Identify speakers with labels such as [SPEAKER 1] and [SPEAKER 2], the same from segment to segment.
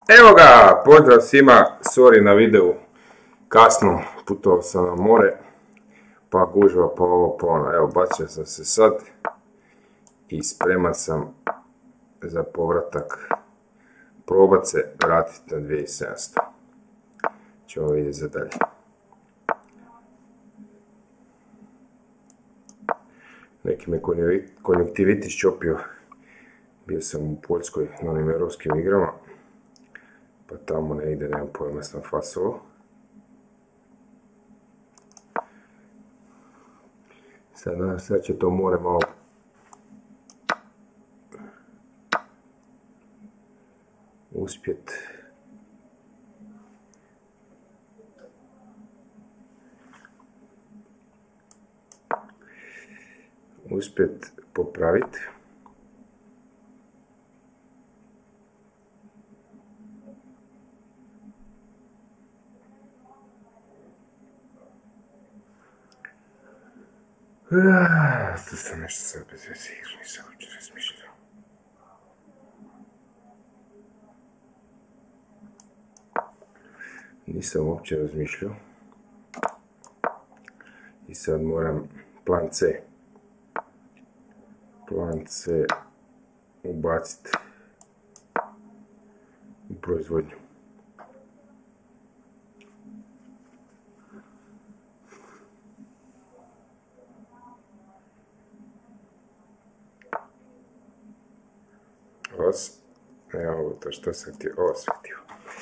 [SPEAKER 1] Evo ga, pozdrav svima, sorry na videu, kasno putovao sam na more, pa gužva, pa ovo, pa ono, evo, bacio sam se sad i spreman sam za povratak, probat se vratiti na 2700, ćemo vidjeti za dalje. Neki me konjektivitis čopio, bio sam u Poljskoj na onim europskim igrama, pa tamo ne ide, nemam pojma, sam fasovo. Sad će to more malo uspjet popraviti. Tu sam nešto sad bez veze, nisam uopće razmišljao. I sad moram plan C ubaciti u proizvodnju. Evo to što sam htio, ovo sam htio.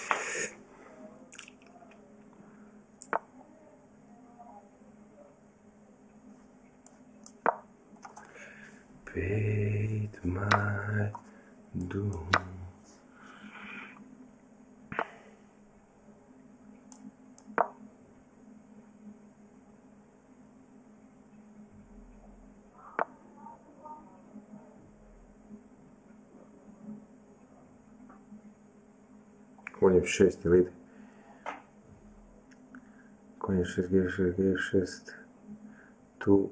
[SPEAKER 1] Paid my dues. Konj je 6 ili ide? Konj je 6, G6, tu.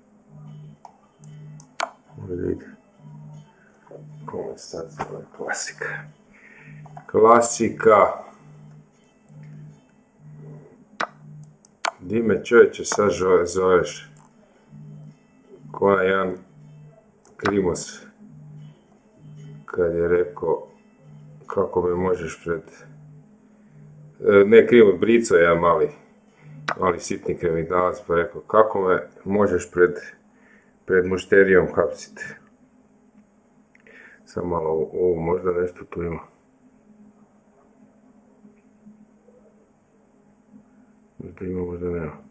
[SPEAKER 1] Ovdje ide. Kome sad zove? Klasika. Di me čovječe sad zoveš? Ko na jedan Krimos kad je rekao kako me možeš pred... Ne Krimos, Brico je jedan mali sitni kriminalac, pa rekao kako me možeš pred mušterijom hapsiti. Sad malo ovo možda nešto tu ima. Možda ima, možda nema.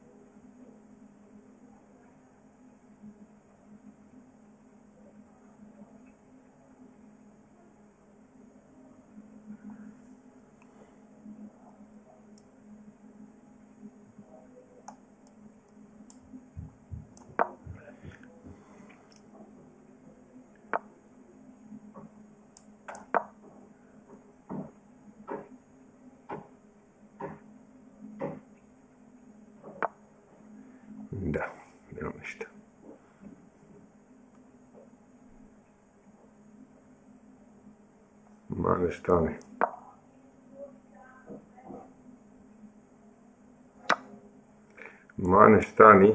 [SPEAKER 1] Da, nema ništa. Mane stani. Mane stani.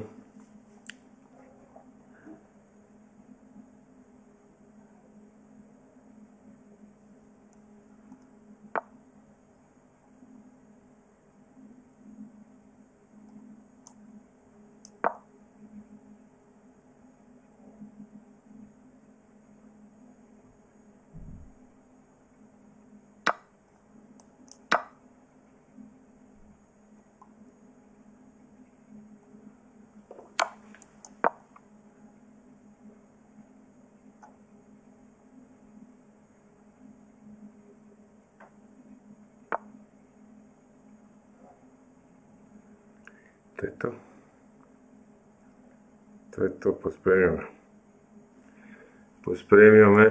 [SPEAKER 1] To je to. To je to, pospremio me. Pospremio me.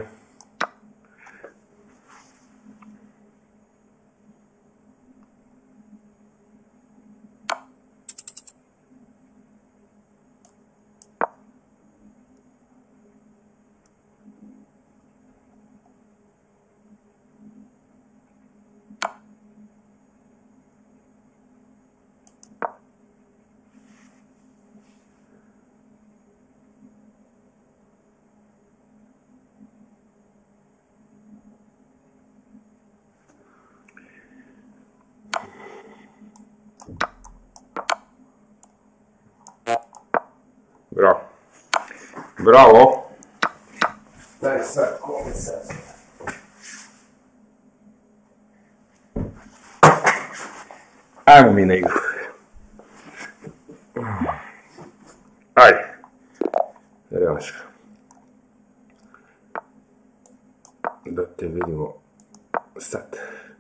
[SPEAKER 1] Bravo. Bravo. Daj sad, kome sad? Ajmo mi na igru. Ajde. Revanš. Da te vidimo sad.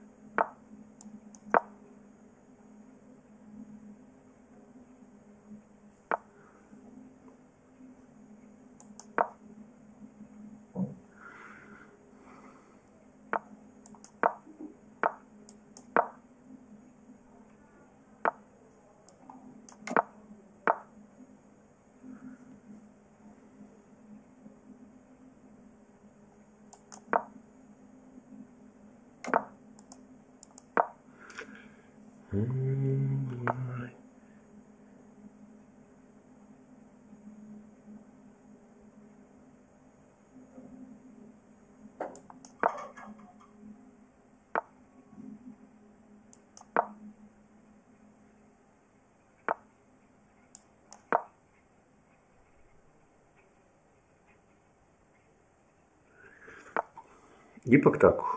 [SPEAKER 1] Ipak tako.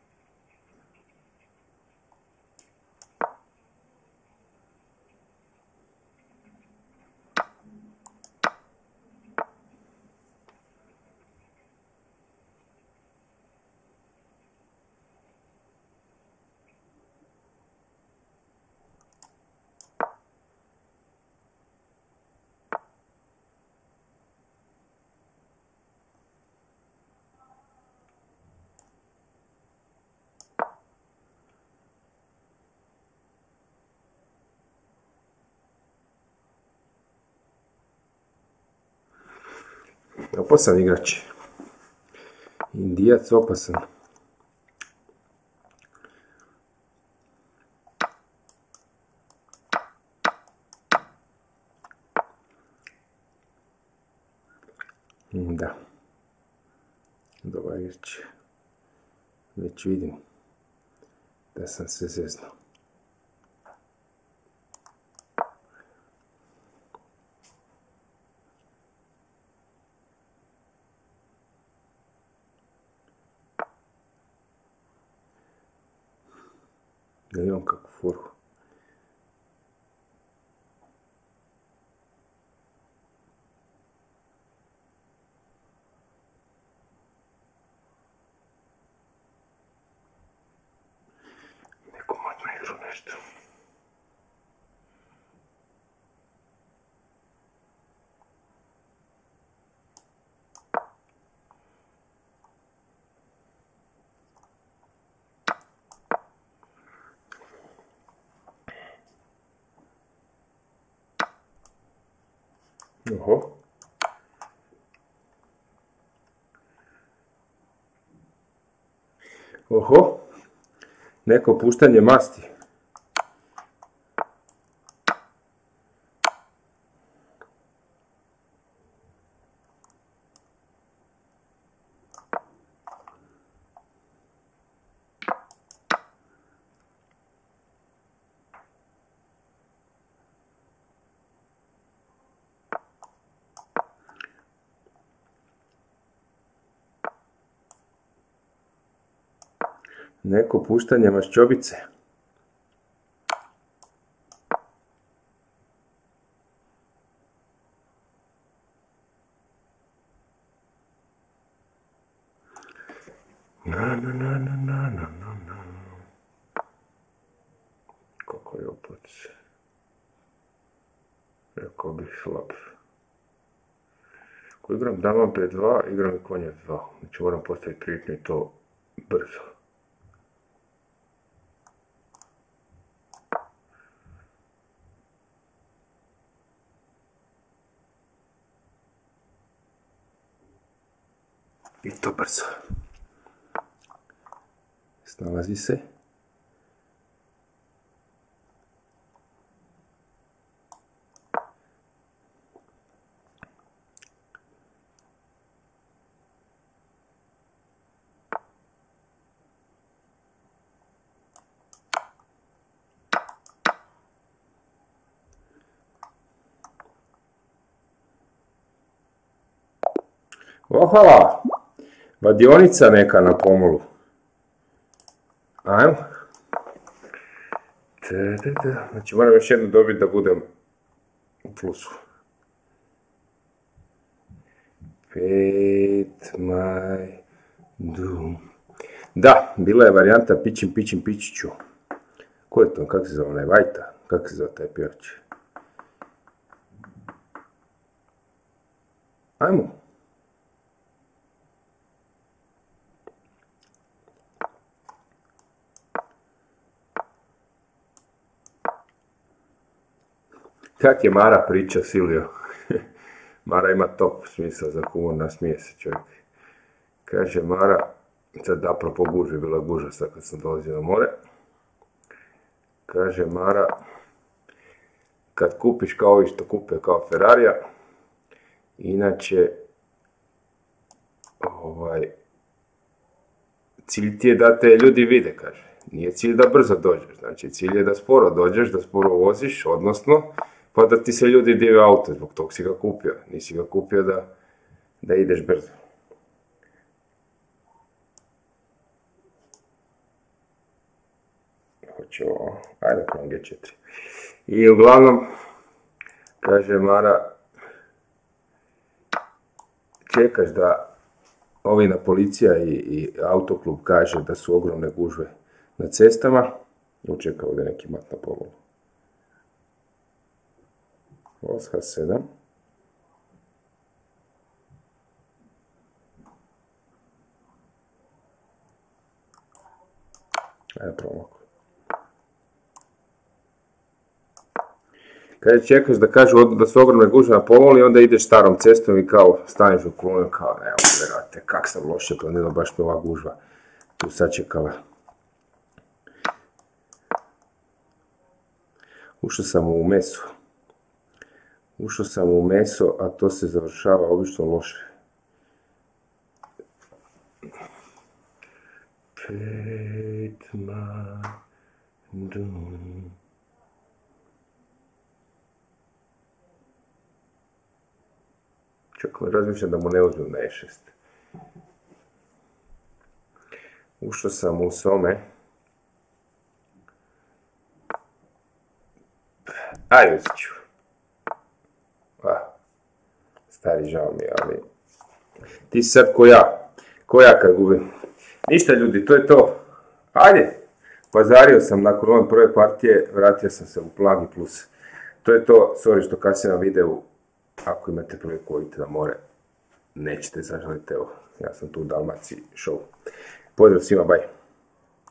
[SPEAKER 1] Opasan igrač. Indijac opasan. Da. Dobar igrač. Već vidim da sam se zeznao. Da imam kakvu foru. Neko možda igru nešto. Oho. Oho. Neko puštanje masti. Neko puštanje maščobice. Kako je opet? Rekao bih slab. Ako igram dama b2, igram konja 2. Znači moram postaviti prijetnju i to brzo. I to brzo. Snalazi se. Ohala! Vadionica neka na pomolu. Ajmo. Znači moram još jednu dobiti da budem u plusu. 5 maj dum. Da, bila je varijanta pićim pičiću. Ko je to? Kako se zove onaj Vajta? Kako se zove taj pjevač? Ajmo. Kak je Mara priča, Silvio? Mara ima top smisao za humor, nasmije se čovjek. Kaže Mara, sad apropo gužve, bila gužva sad kad sam dolazio na more. Kaže Mara, kad kupiš kao ovi što kupe kao Ferrarija, inače, cilj ti je da te ljudi vide, kaže. Nije cilj da brzo dođeš, znači cilj je da sporo dođeš, da sporo voziš, odnosno, pa da ti se ljudi dive auto, zbog tog si ga kupio. Nisi ga kupio da ideš brzo. Hoćemo, ajde krom G4. I uglavnom, kaže Mara, čekaš da ovina policija i autoklub kaže da su ogromne gužve na cestama, učeka ovdje neki mat na pomolu. Os H7. Ajde promoku. Kada čekaš da kažu da su ogromne gužve na pomolu i onda ideš starom cestom i kao staneš u kolonu kao evo verate kak sam loše planirao, baš me ova gužva tu sačekala. Ušao sam u meso, a to se završava obično loše. Čekaj, razmišljam da mu ne uzmem na E6. Ušao sam u some. Ajde, uzet ću. Stari, žao mi je, ali... Ti si sad ko ja kad gubim. Ništa ljudi, to je to. Ajde, pazario sam nakon ove prve partije, vratio sam se u Plagi plus. To je to, sorry što kasnije na videu, ako imate priliku odite na more, nećete zažaliti, evo, ja sam tu u Dalmaciji show. Pozdrav svima, bye.